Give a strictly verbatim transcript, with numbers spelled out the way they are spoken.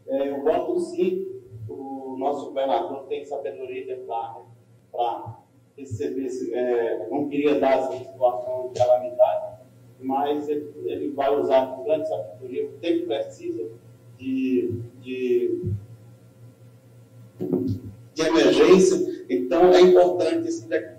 É, eu voto sim. O nosso governador tem sabedoria para receber, é, não queria dar essa situação de calamidade, mas ele, ele vai usar com grande sabedoria o tempo que precisa de, de, de emergência. Então, é importante esse decreto.